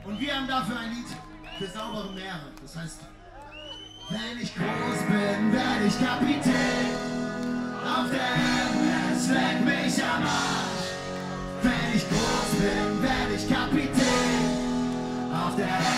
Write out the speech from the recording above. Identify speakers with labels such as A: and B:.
A: Und wir haben dafür ein Lied für saubere Meere. Das heißt, wenn ich groß bin, werde ich Kapitän. Auf der MS leck mich am Arsch. Wenn ich groß bin, werde ich Kapitän. Auf der